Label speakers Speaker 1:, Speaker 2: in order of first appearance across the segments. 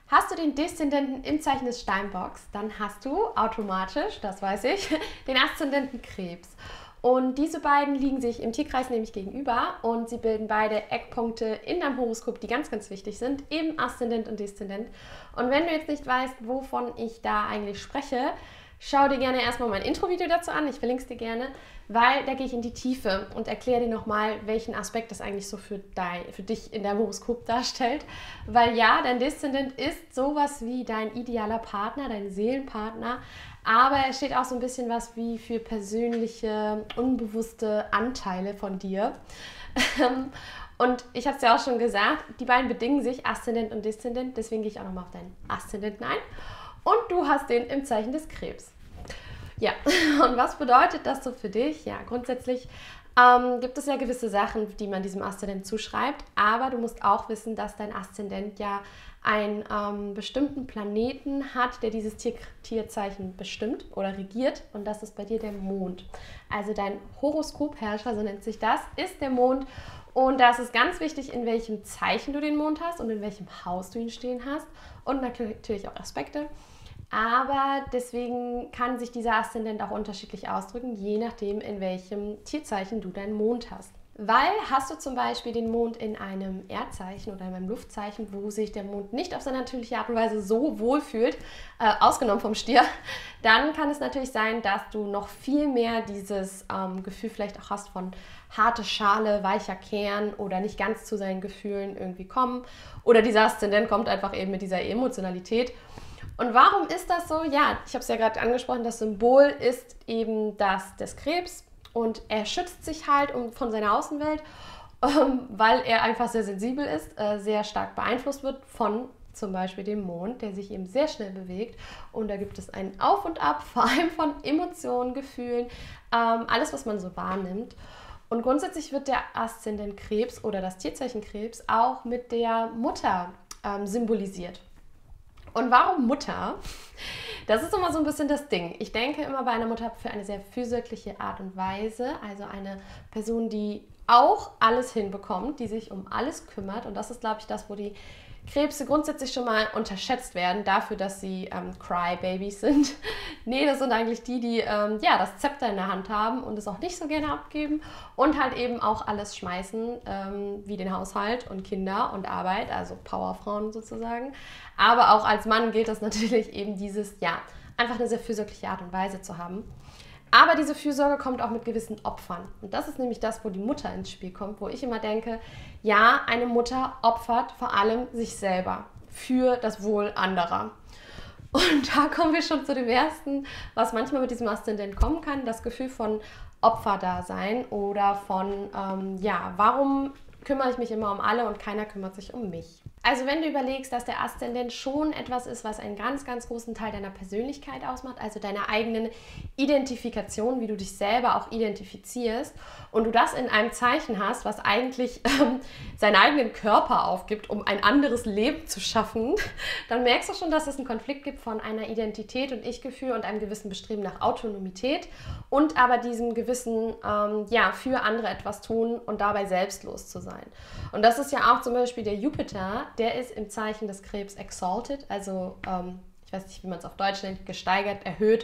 Speaker 1: Hast du den Deszendenten im Zeichen des Steinbocks, dann hast du automatisch, das weiß ich, den Aszendenten Krebs. Und diese beiden liegen sich im Tierkreis nämlich gegenüber und sie bilden beide Eckpunkte in deinem Horoskop, die ganz, ganz wichtig sind, eben Aszendent und Deszendent. Und wenn du jetzt nicht weißt, wovon ich da eigentlich spreche, schau dir gerne erstmal mein Intro-Video dazu an, ich verlinke es dir gerne, weil da gehe ich in die Tiefe und erkläre dir nochmal, welchen Aspekt das eigentlich so für dich in deinem Horoskop darstellt. Weil ja, dein Deszendent ist sowas wie dein idealer Partner, dein Seelenpartner, aber er steht auch so ein bisschen was wie für persönliche, unbewusste Anteile von dir. Und ich habe es ja auch schon gesagt, die beiden bedingen sich, Aszendent und Deszendent, deswegen gehe ich auch nochmal auf deinen Aszendenten ein. Und du hast den im Zeichen des Krebs. Ja, und was bedeutet das so für dich? Ja, grundsätzlich gibt es ja gewisse Sachen, die man diesem Aszendent zuschreibt, aber du musst auch wissen, dass dein Aszendent ja einen bestimmten Planeten hat, der dieses Tierzeichen bestimmt oder regiert, und das ist bei dir der Mond. Also dein Horoskopherrscher, so nennt sich das, ist der Mond, und das ist ganz wichtig, in welchem Zeichen du den Mond hast und in welchem Haus du ihn stehen hast und natürlich auch Aspekte. Aber deswegen kann sich dieser Aszendent auch unterschiedlich ausdrücken, je nachdem, in welchem Tierzeichen du deinen Mond hast. Weil hast du zum Beispiel den Mond in einem Erdzeichen oder in einem Luftzeichen, wo sich der Mond nicht auf seine natürliche Art und Weise so wohl fühlt, ausgenommen vom Stier, dann kann es natürlich sein, dass du noch viel mehr dieses Gefühl vielleicht auch hast von harte Schale, weicher Kern oder nicht ganz zu seinen Gefühlen irgendwie kommen. Oder dieser Aszendent kommt einfach eben mit dieser Emotionalität. Und warum ist das so? Ja, ich habe es ja gerade angesprochen, das Symbol ist eben das des Krebs und er schützt sich halt von seiner Außenwelt, weil er einfach sehr sensibel ist, sehr stark beeinflusst wird von zum Beispiel dem Mond, der sich eben sehr schnell bewegt, und da gibt es ein Auf und Ab, vor allem von Emotionen, Gefühlen, alles, was man so wahrnimmt. Und grundsätzlich wird der Aszendent Krebs oder das Tierzeichen Krebs auch mit der Mutter symbolisiert. Und warum Mutter? Das ist immer so ein bisschen das Ding. Ich denke immer bei einer Mutter für eine sehr fürsorgliche Art und Weise, also eine Person, die auch alles hinbekommt, die sich um alles kümmert. Und das ist, glaube ich, das, wo die Krebse grundsätzlich schon mal unterschätzt werden, dafür, dass sie Cry-Babys sind. Nee, das sind eigentlich die das Zepter in der Hand haben und es auch nicht so gerne abgeben und halt eben auch alles schmeißen, wie den Haushalt und Kinder und Arbeit, also Powerfrauen sozusagen. Aber auch als Mann gilt das natürlich eben einfach eine sehr fürsorgliche Art und Weise zu haben. Aber diese Fürsorge kommt auch mit gewissen Opfern. Und das ist nämlich das, wo die Mutter ins Spiel kommt, wo ich immer denke, ja, eine Mutter opfert vor allem sich selber für das Wohl anderer. Und da kommen wir schon zu dem ersten, was manchmal mit diesem Aszendent kommen kann, das Gefühl von Opferdasein oder von, warum kümmere ich mich immer um alle und keiner kümmert sich um mich. Also wenn du überlegst, dass der Aszendent schon etwas ist, was einen ganz, ganz großen Teil deiner Persönlichkeit ausmacht, also deiner eigenen Identifikation, wie du dich selber auch identifizierst, und du das in einem Zeichen hast, was eigentlich seinen eigenen Körper aufgibt, um ein anderes Leben zu schaffen, dann merkst du schon, dass es einen Konflikt gibt von einer Identität und Ich-Gefühl und einem gewissen Bestreben nach Autonomität und aber diesem gewissen, für andere etwas tun und dabei selbstlos zu sein. Und das ist ja auch zum Beispiel der Jupiter, der ist im Zeichen des Krebs exalted, also ich weiß nicht, wie man es auf Deutsch nennt, gesteigert, erhöht.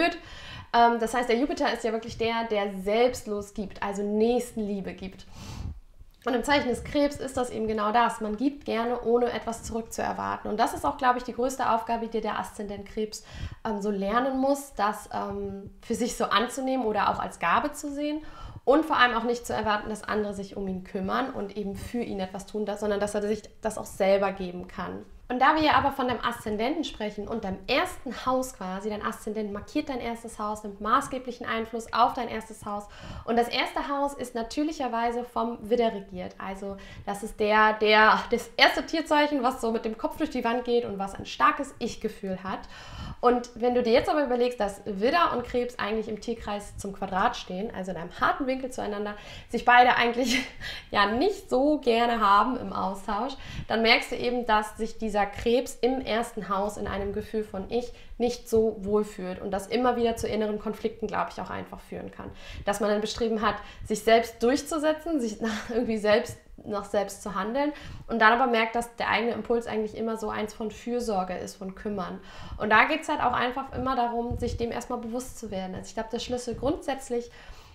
Speaker 1: Das heißt, der Jupiter ist ja wirklich der selbstlos gibt, also Nächstenliebe gibt. Und im Zeichen des Krebs ist das eben genau das. Man gibt gerne, ohne etwas zurückzuerwarten. Und das ist auch, glaube ich, die größte Aufgabe, die der Aszendent Krebs so lernen muss, das für sich so anzunehmen oder auch als Gabe zu sehen. Und vor allem auch nicht zu erwarten, dass andere sich um ihn kümmern und eben für ihn etwas tun, sondern dass er sich das auch selber geben kann. Und da wir ja aber von deinem Aszendenten sprechen und deinem ersten Haus quasi, dein Aszendent markiert dein erstes Haus, nimmt maßgeblichen Einfluss auf dein erstes Haus. Und das erste Haus ist natürlicherweise vom Widder regiert. Also das ist das erste Tierzeichen, was so mit dem Kopf durch die Wand geht und was ein starkes Ich-Gefühl hat. Und wenn du dir jetzt aber überlegst, dass Widder und Krebs eigentlich im Tierkreis zum Quadrat stehen, also in einem harten Winkel zueinander, sich beide eigentlich nicht so gerne haben im Austausch, dann merkst du eben, dass sich dieser Krebs im ersten Haus in einem Gefühl von Ich nicht so wohlfühlt und das immer wieder zu inneren Konflikten, glaube ich, auch einfach führen kann. Dass man ein Bestreben hat, sich selbst durchzusetzen, sich irgendwie selbst noch selbst zu handeln und dann aber merkt, dass der eigene Impuls eigentlich immer so eins von Fürsorge ist, von Kümmern. Und da geht es halt auch einfach immer darum, sich dem erstmal bewusst zu werden. Also ich glaube, der Schlüssel grundsätzlich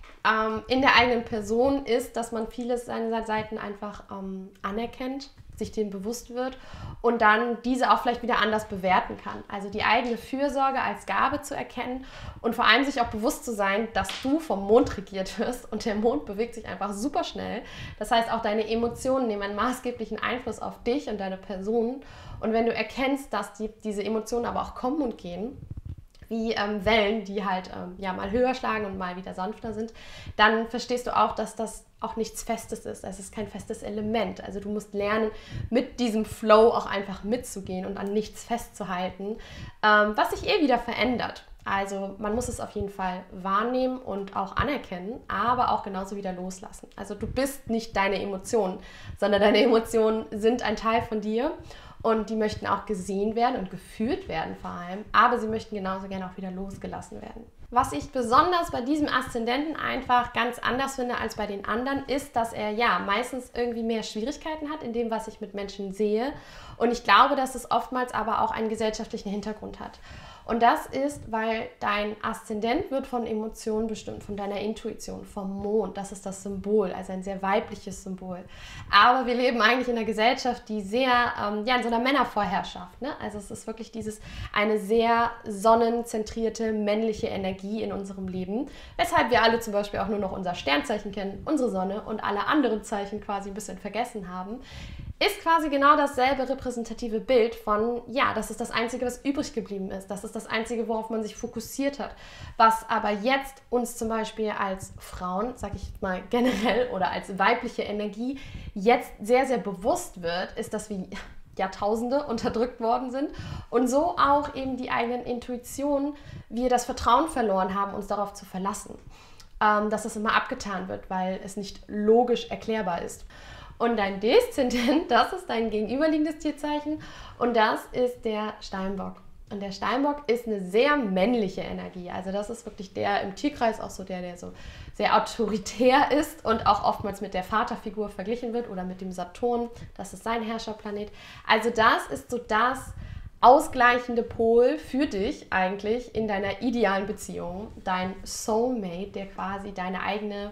Speaker 1: in der eigenen Person ist, dass man vieles seiner Seiten einfach anerkennt, sich dem bewusst wird und dann diese auch vielleicht wieder anders bewerten kann. Also die eigene Fürsorge als Gabe zu erkennen und vor allem sich auch bewusst zu sein, dass du vom Mond regiert wirst und der Mond bewegt sich einfach super schnell. Das heißt, auch deine Emotionen nehmen einen maßgeblichen Einfluss auf dich und deine Person. Und wenn du erkennst, dass diese Emotionen aber auch kommen und gehen, wie Wellen, die halt mal höher schlagen und mal wieder sanfter sind, dann verstehst du auch, dass das auch nichts Festes ist. Es ist kein festes Element. Also du musst lernen, mit diesem Flow auch einfach mitzugehen und an nichts festzuhalten, was sich wieder verändert. Also man muss es auf jeden Fall wahrnehmen und auch anerkennen, aber auch genauso wieder loslassen. Also du bist nicht deine Emotionen, sondern deine Emotionen sind ein Teil von dir. Und die möchten auch gesehen werden und gefühlt werden vor allem, aber sie möchten genauso gerne auch wieder losgelassen werden. Was ich besonders bei diesem Aszendenten einfach ganz anders finde als bei den anderen, ist, dass er meistens irgendwie mehr Schwierigkeiten hat in dem, was ich mit Menschen sehe. Und ich glaube, dass es oftmals aber auch einen gesellschaftlichen Hintergrund hat. Und das ist, weil dein Aszendent wird von Emotionen bestimmt, von deiner Intuition, vom Mond. Das ist das Symbol, also ein sehr weibliches Symbol. Aber wir leben eigentlich in einer Gesellschaft, die sehr in so einer Männervorherrschaft. Ne? Also es ist wirklich eine sehr sonnenzentrierte männliche Energie in unserem Leben, weshalb wir alle zum Beispiel auch nur noch unser Sternzeichen kennen, unsere Sonne und alle anderen Zeichen quasi ein bisschen vergessen haben. Ist quasi genau dasselbe repräsentative Bild von, das ist das Einzige, was übrig geblieben ist. Das ist das Einzige, worauf man sich fokussiert hat. Was aber jetzt uns zum Beispiel als Frauen, sage ich mal generell, oder als weibliche Energie jetzt sehr, sehr bewusst wird, ist, dass wir Jahrtausende unterdrückt worden sind und so auch eben die eigenen Intuitionen, wir das Vertrauen verloren haben, uns darauf zu verlassen. Dass es immer abgetan wird, weil es nicht logisch erklärbar ist. Und dein Deszendent, das ist dein gegenüberliegendes Tierzeichen und das ist der Steinbock. Und der Steinbock ist eine sehr männliche Energie. Also das ist wirklich der im Tierkreis auch so der so sehr autoritär ist und auch oftmals mit der Vaterfigur verglichen wird oder mit dem Saturn. Das ist sein Herrscherplanet. Also das ist so das ausgleichende Pol für dich eigentlich in deiner idealen Beziehung. Dein Soulmate, der quasi deine eigene,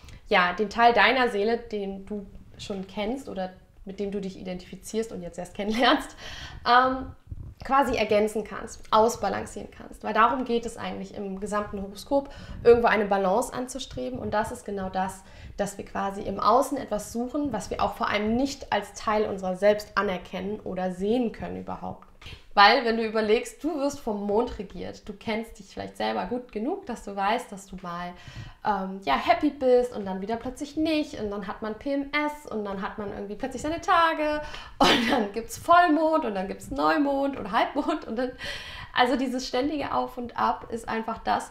Speaker 1: den Teil deiner Seele, den du schon kennst oder mit dem du dich identifizierst und jetzt erst kennenlernst, quasi ergänzen kannst, ausbalancieren kannst. Weil darum geht es eigentlich im gesamten Horoskop, irgendwo eine Balance anzustreben und das ist genau das, dass wir quasi im Außen etwas suchen, was wir auch vor allem nicht als Teil unserer selbst anerkennen oder sehen können überhaupt. Weil, wenn du überlegst, du wirst vom Mond regiert, du kennst dich vielleicht selber gut genug, dass du weißt, dass du mal happy bist und dann wieder plötzlich nicht und dann hat man PMS und dann hat man irgendwie plötzlich seine Tage und dann gibt es Vollmond und dann gibt es Neumond und Halbmond und dann, also dieses ständige Auf und Ab ist einfach das,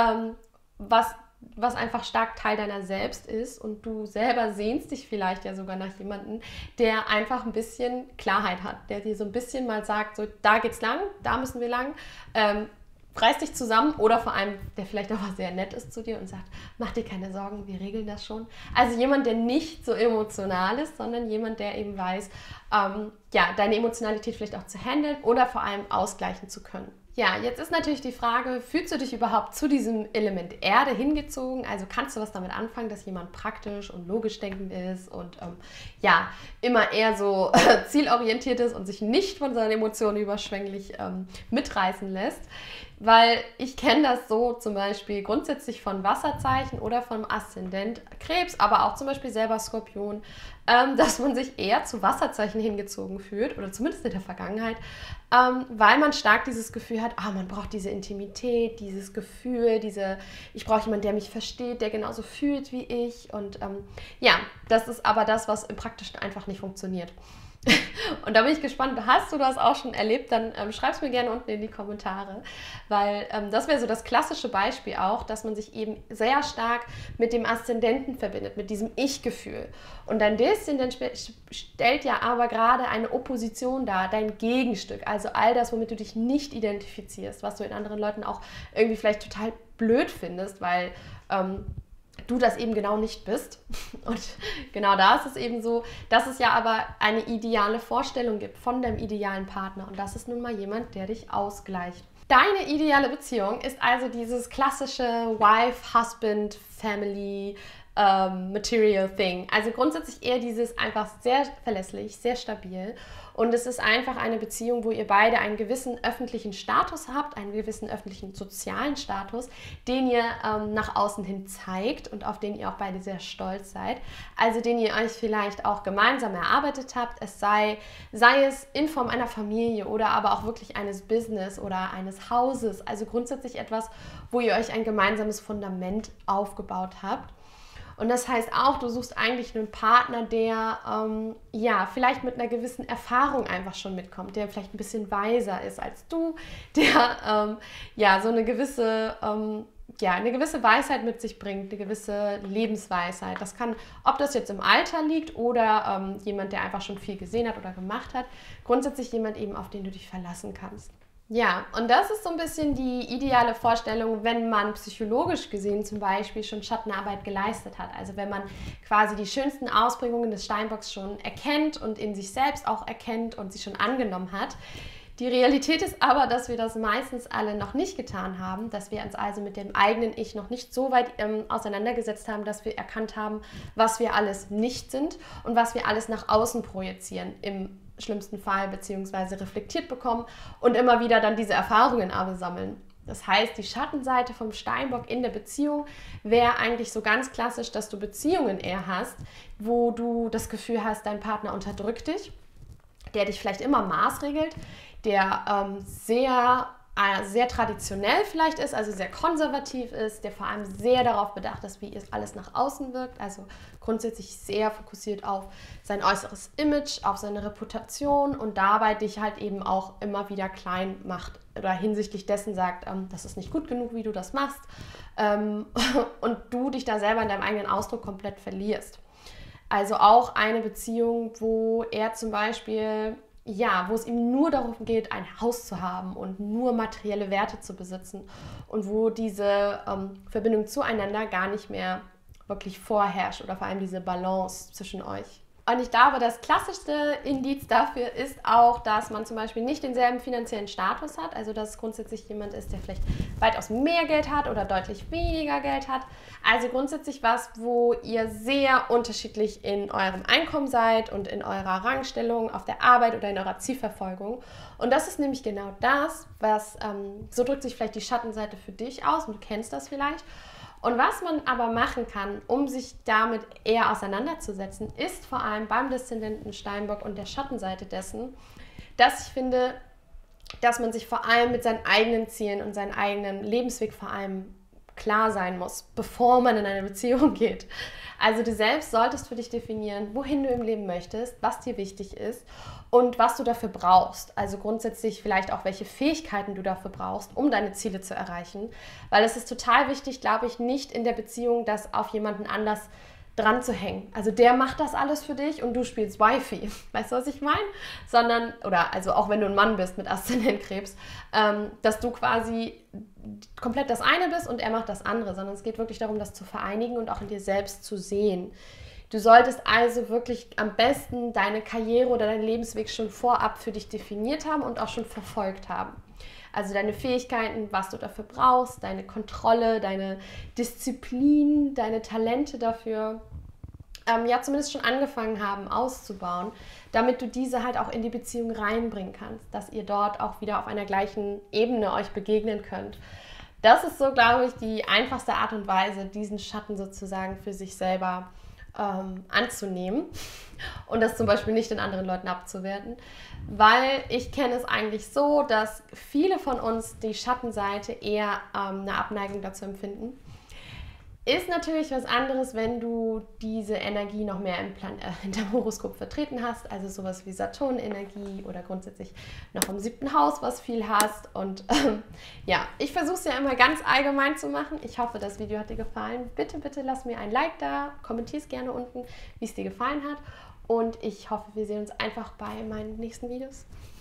Speaker 1: was einfach stark Teil deiner selbst ist und du selber sehnst dich vielleicht ja sogar nach jemandem, der einfach ein bisschen Klarheit hat, der dir so ein bisschen mal sagt, so da geht's lang, da müssen wir lang, reiß dich zusammen oder vor allem, der vielleicht auch sehr nett ist zu dir und sagt, mach dir keine Sorgen, wir regeln das schon. Also jemand, der nicht so emotional ist, sondern jemand, der eben weiß, deine Emotionalität vielleicht auch zu handeln oder vor allem ausgleichen zu können. Ja, jetzt ist natürlich die Frage, fühlst du dich überhaupt zu diesem Element Erde hingezogen? Also kannst du was damit anfangen, dass jemand praktisch und logisch denkend ist und immer eher so zielorientiert ist und sich nicht von seinen Emotionen überschwänglich mitreißen lässt? Weil ich kenne das so zum Beispiel grundsätzlich von Wasserzeichen oder vom Aszendent Krebs, aber auch zum Beispiel selber Skorpion, dass man sich eher zu Wasserzeichen hingezogen fühlt oder zumindest in der Vergangenheit, weil man stark dieses Gefühl hat, man braucht diese Intimität, dieses Gefühl, ich brauche jemanden, der mich versteht, der genauso fühlt wie ich und das ist aber das, was im Praktischen einfach nicht funktioniert. Und da bin ich gespannt, hast du das auch schon erlebt, dann schreib es mir gerne unten in die Kommentare, weil das wäre so das klassische Beispiel auch, dass man sich eben sehr stark mit dem Aszendenten verbindet, mit diesem Ich-Gefühl. Und dein Deszendent stellt ja aber gerade eine Opposition dar, dein Gegenstück, also all das, womit du dich nicht identifizierst, was du in anderen Leuten auch irgendwie vielleicht total blöd findest, weil du das eben genau nicht bist. Und genau da ist es eben so, dass es ja aber eine ideale Vorstellung gibt von deinem idealen Partner. Und das ist nun mal jemand, der dich ausgleicht. Deine ideale Beziehung ist also dieses klassische Wife, Husband, Family, Material Thing. Also grundsätzlich eher dieses einfach sehr verlässlich, sehr stabil. Und es ist einfach eine Beziehung, wo ihr beide einen gewissen öffentlichen Status habt, einen gewissen öffentlichen sozialen Status, den ihr nach außen hin zeigt und auf den ihr auch beide sehr stolz seid. Also den ihr euch vielleicht auch gemeinsam erarbeitet habt. Es sei es in Form einer Familie oder aber auch wirklich eines Business oder eines Hauses. Also grundsätzlich etwas, wo ihr euch ein gemeinsames Fundament aufgebaut habt. Und das heißt auch, du suchst eigentlich einen Partner, der vielleicht mit einer gewissen Erfahrung einfach schon mitkommt, der vielleicht ein bisschen weiser ist als du, der so eine gewisse Weisheit mit sich bringt, eine gewisse Lebensweisheit. Das kann, ob das jetzt im Alter liegt oder jemand, der einfach schon viel gesehen hat oder gemacht hat, grundsätzlich jemand eben, auf den du dich verlassen kannst. Ja, und das ist so ein bisschen die ideale Vorstellung, wenn man psychologisch gesehen zum Beispiel schon Schattenarbeit geleistet hat. Also wenn man quasi die schönsten Ausprägungen des Steinbocks schon erkennt und in sich selbst auch erkennt und sie schon angenommen hat. Die Realität ist aber, dass wir das meistens alle noch nicht getan haben, dass wir uns also mit dem eigenen Ich noch nicht so weit auseinandergesetzt haben, dass wir erkannt haben, was wir alles nicht sind und was wir alles nach außen projizieren im schlimmsten Fall beziehungsweise reflektiert bekommen und immer wieder dann diese Erfahrungen aber sammeln. Das heißt, die Schattenseite vom Steinbock in der Beziehung wäre eigentlich so ganz klassisch, dass du Beziehungen eher hast, wo du das Gefühl hast, dein Partner unterdrückt dich, der dich vielleicht immer maßregelt, der sehr traditionell vielleicht ist, also sehr konservativ ist, der vor allem sehr darauf bedacht ist, wie alles nach außen wirkt, also grundsätzlich sehr fokussiert auf sein äußeres Image, auf seine Reputation und dabei dich halt eben auch immer wieder klein macht oder hinsichtlich dessen sagt, das ist nicht gut genug, wie du das machst und du dich da selber in deinem eigenen Ausdruck komplett verlierst. Also auch eine Beziehung, wo er zum Beispiel wo es ihm nur darum geht, ein Haus zu haben und nur materielle Werte zu besitzen und wo diese Verbindung zueinander gar nicht mehr wirklich vorherrscht oder vor allem diese Balance zwischen euch. Und ich glaube, das klassischste Indiz dafür ist auch, dass man zum Beispiel nicht denselben finanziellen Status hat, also dass es grundsätzlich jemand ist, der vielleicht weitaus mehr Geld hat oder deutlich weniger Geld hat. Also grundsätzlich was, wo ihr sehr unterschiedlich in eurem Einkommen seid und in eurer Rangstellung auf der Arbeit oder in eurer Zielverfolgung. Und das ist nämlich genau das, was, so drückt sich vielleicht die Schattenseite für dich aus und du kennst das vielleicht. Und was man aber machen kann, um sich damit eher auseinanderzusetzen, ist vor allem beim Deszendenten Steinbock und der Schattenseite dessen, dass ich finde, dass man sich vor allem mit seinen eigenen Zielen und seinen eigenen Lebensweg vor allem klar sein muss, bevor man in eine Beziehung geht. Also du selbst solltest für dich definieren, wohin du im Leben möchtest, was dir wichtig ist und was du dafür brauchst. Also grundsätzlich vielleicht auch, welche Fähigkeiten du dafür brauchst, um deine Ziele zu erreichen. Weil es ist total wichtig, glaube ich, nicht in der Beziehung, das auf jemanden anders dran zu hängen. Also der macht das alles für dich und du spielst Wifi. Weißt du, was ich meine? Sondern, oder also auch wenn du ein Mann bist mit Aszendentkrebs, dass du quasi komplett das eine bist und er macht das andere, sondern es geht wirklich darum, das zu vereinigen und auch in dir selbst zu sehen. Du solltest also wirklich am besten deine Karriere oder deinen Lebensweg schon vorab für dich definiert haben und auch schon verfolgt haben. Also deine Fähigkeiten, was du dafür brauchst, deine Kontrolle, deine Disziplin, deine Talente dafür, zumindest schon angefangen haben auszubauen, damit du diese halt auch in die Beziehung reinbringen kannst, dass ihr dort auch wieder auf einer gleichen Ebene euch begegnen könnt. Das ist so, glaube ich, die einfachste Art und Weise, diesen Schatten sozusagen für sich selber anzunehmen und das zum Beispiel nicht den anderen Leuten abzuwerten, weil ich kenne es eigentlich so, dass viele von uns die Schattenseite eher eine Abneigung dazu empfinden. Ist natürlich was anderes, wenn du diese Energie noch mehr in deinem Horoskop vertreten hast, also sowas wie Saturn-Energie oder grundsätzlich noch im 7. Haus was viel hast. Und ich versuche es ja immer ganz allgemein zu machen. Ich hoffe, das Video hat dir gefallen. Bitte, bitte lass mir ein Like da, kommentier es gerne unten, wie es dir gefallen hat. Und ich hoffe, wir sehen uns einfach bei meinen nächsten Videos.